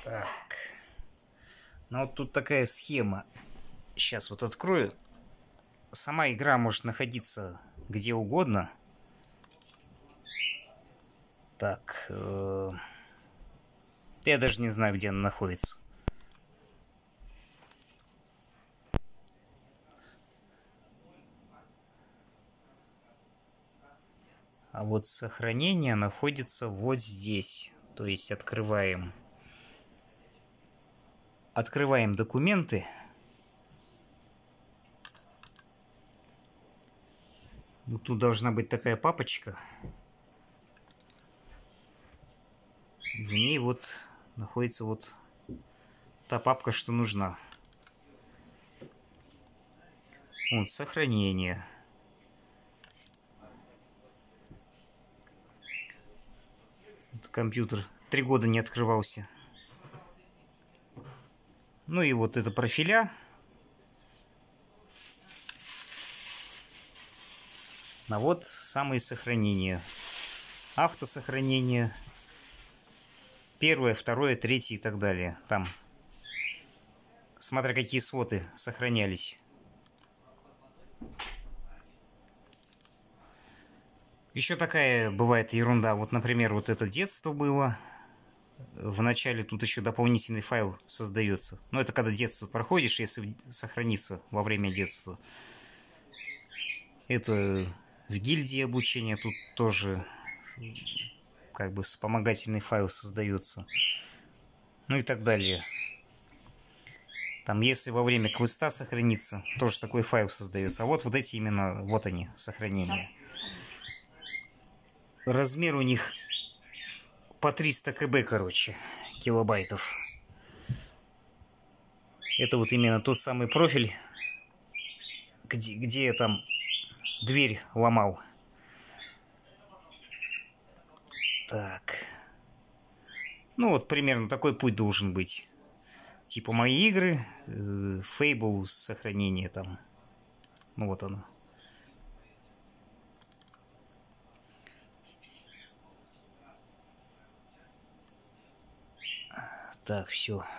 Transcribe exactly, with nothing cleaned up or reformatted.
Так. Ну вот тут такая схема. Сейчас вот открою. Сама игра может находиться где угодно. Так. Э я даже не знаю, где она находится. А вот сохранение находится вот здесь. То есть открываем. Открываем документы. Вот тут должна быть такая папочка. В ней вот находится вот та папка, что нужна. Вот, сохранение. Вот компьютер три года не открывался. Ну и вот это профиля. А вот самые сохранения. Автосохранение. Первое, второе, третье и так далее. Там. Смотря какие своты сохранялись. Еще такая бывает ерунда. Вот, например, вот это детство было. Вначале тут еще дополнительный файл создается. Но это когда детство проходишь, если сохранится во время детства. Это в гильдии обучения тут тоже как бы вспомогательный файл создается. Ну и так далее. Там, если во время квеста сохранится, тоже такой файл создается. А вот вот эти именно, вот они, сохранения. Размер у них по триста кб, короче, килобайтов. Это вот именно тот самый профиль, где, где я там дверь ломал. Так. Ну вот примерно такой путь должен быть. Типа мои игры, э, Fable сохранение там. Ну вот оно. Так, все.